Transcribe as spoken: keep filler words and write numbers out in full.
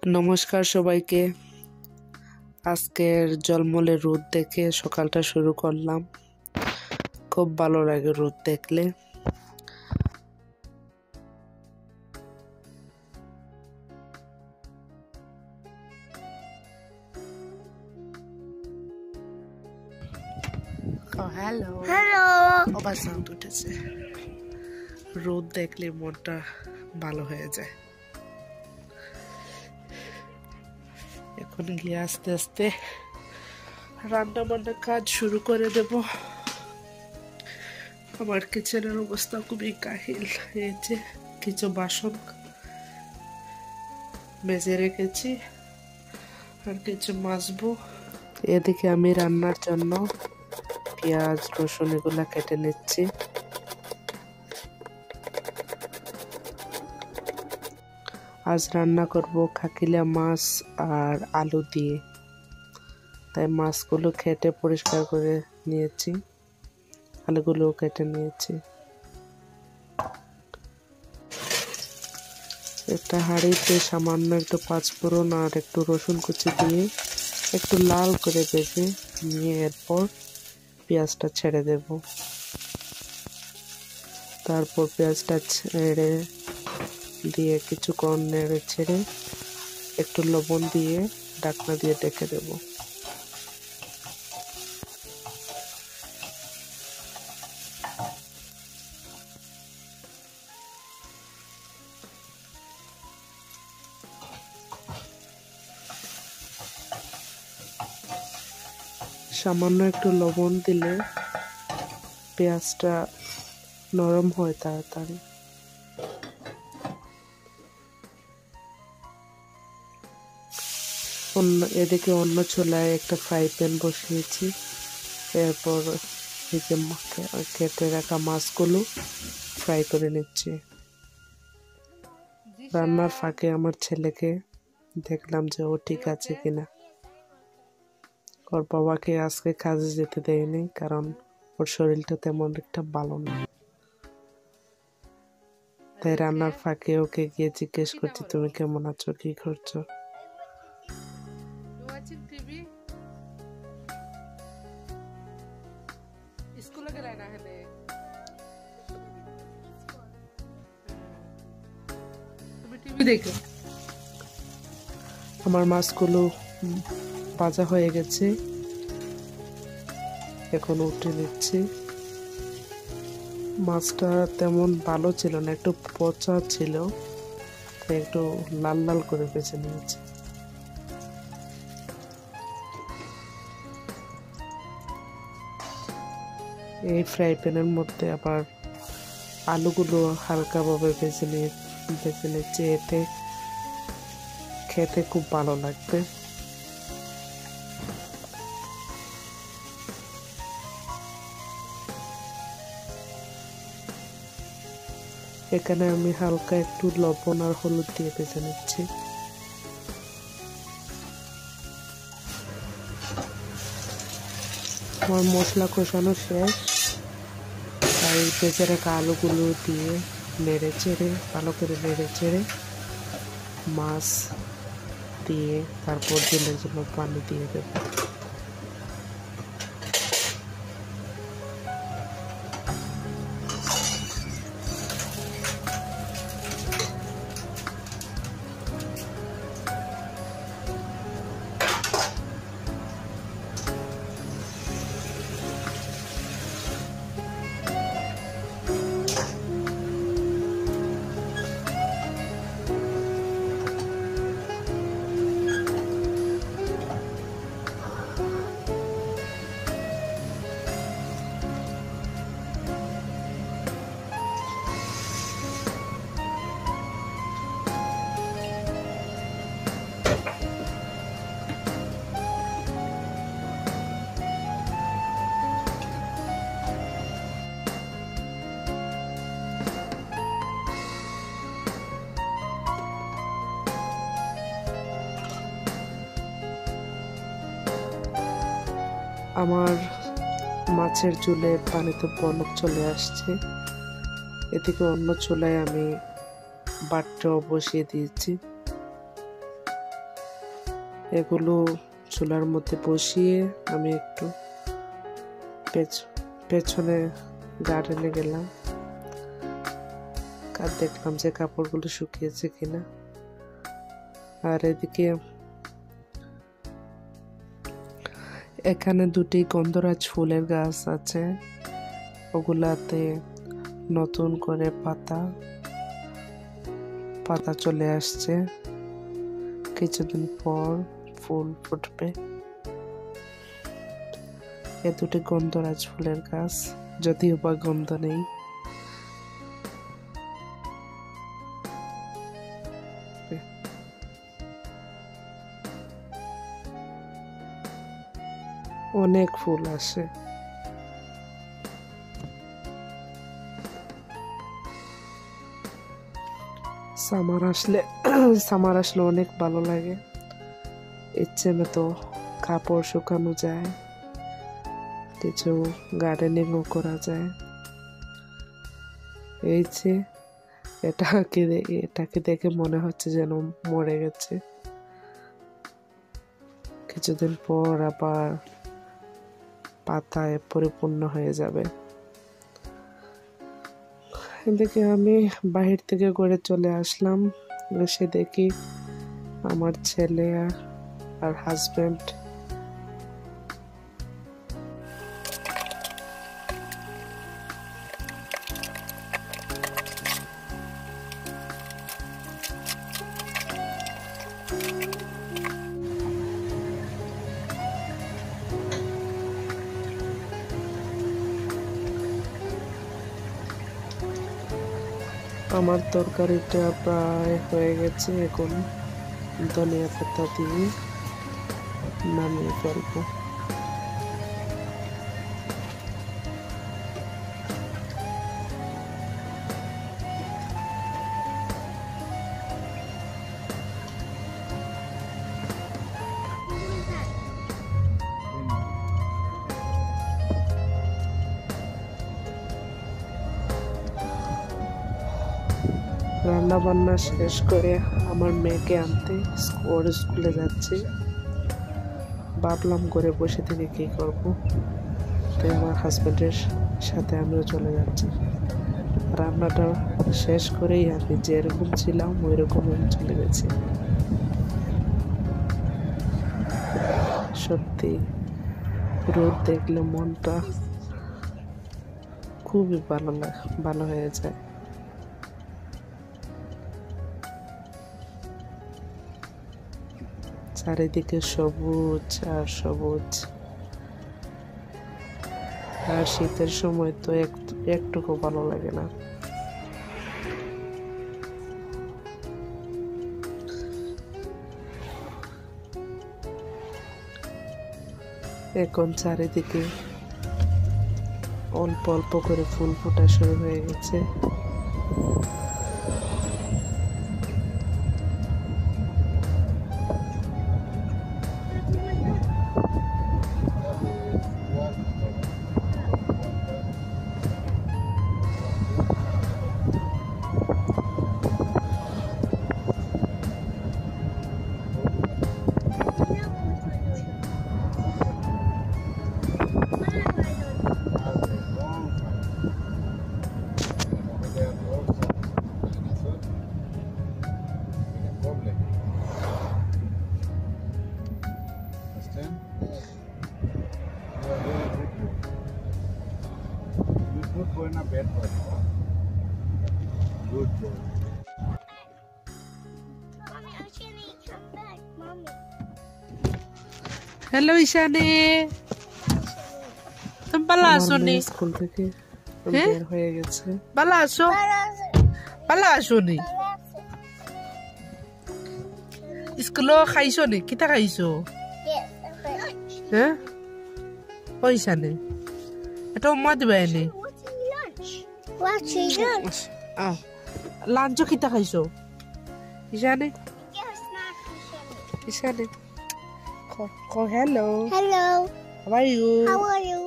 নমস্কার সবাইকে। আজকের ঝলমলে রোদ দেখে সকালটা শুরু করলাম। খুব ভালো লাগে রোদ দেখলে। হ্যালো হ্যালো আবার সাউন্ড উঠেছে। রোদ দেখলে মনটা ভালো হয়ে যায়। এখন গিয়ে আস্তে আস্তে রান্না বান্না কাজ শুরু করে দেব। আমার কিচেনের অবস্থা খুবই কাহিল। এই যে কিছু বাসন মেজে রেখেছি, আর কিছু মাজবো। এদিকে আমি রান্নার জন্য পেঁয়াজ রসুন এগুলা কেটে নিচ্ছি। আজ রান্না করব কাকিলা মাছ আর আলু দিয়ে, তাই মাছগুলো কেটে পরিষ্কার করে নিয়েছি, আলুগুলো কেটে নিয়েছি। একটা হাঁড়িতে সামান্য একটু পাঁচফোড়ন আর একটু রসুন কুচি দিয়ে একটু লাল করে ভেজে নিয়ে এরপর পেঁয়াজটা ছেড়ে দেব। তারপর পেঁয়াজটা ছেড়ে দিয়ে কিছুক্ষণ নেড়ে ছেড়ে একটু লবণ দিয়ে ঢাকনা দিয়ে ঢেকে দেব। সামান্য একটু লবণ দিলে পেঁয়াজটা নরম হয় তাড়াতাড়ি। অন্য এদিকে অন্য চুলায় একটা ফ্রাই প্যান বসিয়েছি। এরপর এই যে কেটে রাখা মাছগুলো ফ্রাই করে নিচ্ছি। রান্নার ফাঁকে আমার ছেলেকে দেখলাম যে ও ঠিক আছে কিনা। ওর বাবাকে আজকে কাজে যেতে দেয়নি, কারণ ওর শরীরটা তেমন একটা ভালো না। তাই রান্নার ফাঁকে ওকে গিয়ে জিজ্ঞেস করছি, তুমি কেমন আছো, কি করছো। আমার মাছগুলো ভাজা হয়ে গেছে, এখন উঠে নিচ্ছি। মাছটা তেমন ভালো ছিল না, একটু পচা ছিল, তাই একটু লাল লাল করে বেছে নিয়েছি। এই ফ্রাই প্যানের মধ্যে আবার আলুগুলো হালকাভাবে ভেজে নিয়ে ভেজে নিচ্ছি, এতে খেতে খুব ভালো লাগবে। এখানে আমি হালকা একটু লবণ আর হলুদ দিয়ে ভেজে নিচ্ছি। আমার মশলা কষানো শেষ, তাই ভেজে রাখা আলুগুলো দিয়ে নেড়ে চেড়ে ভালো করে নেড়ে চেড়ে মাছ দিয়ে তারপর ঝোলের জন্য পানি দিয়ে দেব। আমার মাছের ঝোলের পানিতে বলক চলে আসছে। এদিকে অন্য চুলায় আমি বাটটাও বসিয়ে দিয়েছি। এগুলো চুলার মধ্যে বসিয়ে আমি একটু পেছনে গার্ডেনে গেলাম, আর দেখলাম যে কাপড়গুলো শুকিয়েছে কিনা। আর এদিকে এখানে দুটি গন্ধরাজ ফুলের গাছ আছে, ওগুলাতে নতুন করে পাতা পাতা চলে আসছে, কিছুদিন পর ফুল ফুটবে। এ দুটি গন্ধরাজ ফুলের গাছ, যদিও বা গন্ধ নেই। অনেক ফুল আসে। সামার আসলে সামার আসলে অনেক ভালো লাগে, ইচ্ছে মতো কাপড় শুকানো যায়, কিছু গার্ডেনিংও করা যায়। এই যে এটাকে এটাকে দেখে মনে হচ্ছে যেন মরে গেছে, কিছুদিন পর আবার পাতায় পরিপূর্ণ হয়ে যাবে। এদিকে আমি বাহির থেকে ঘরে চলে আসলাম, এসে দেখি আমার ছেলে আর হাজবেন্ড আমার তরকারিটা প্রায় হয়ে গেছে, এখন ধনিয়া পাতা দিয়ে নামিয়ে ফেলবো। রান্না বান্না শেষ করে আমার মেয়েকে আনতে ওর স্কুলে যাচ্ছি। ভাবলাম ঘরে বসে থেকে কী করবো, তাই আমার হাজব্যান্ডের সাথে আমিও চলে যাচ্ছি। রান্নাটা শেষ করেই আমি যেরকম ছিলাম ওই রকম চলে গেছি। সত্যি রোদ দেখলে মনটা খুবই ভালো লাগে, ভালো হয়ে যায়। চারিদিকে সবুজ আর সবুজ, আর শীতের সময় তো একটুকু ভালো লাগে না। এখন চারিদিকে অল্প অল্প করে ফুল ফোটা শুরু হয়ে গেছে। In a bed boy. Good boy. Mommy, I can't eat come back, Mommy. Hello Ishani, তুমি ভালো আছো নি? স্কুল থেকে বের হয়ে গেছে। ভালো আছো? ভালো আছো নি? স্কুলে খাইছো নি? কিতা খাইছো? হ্যাঁ ও ঈশানী, এটা মা দিবা এনে। What's your lunch? Ah lunch কিতা খাইছো Ishani? Yes, not Ishani, co hello. Hello. How are you? How are you?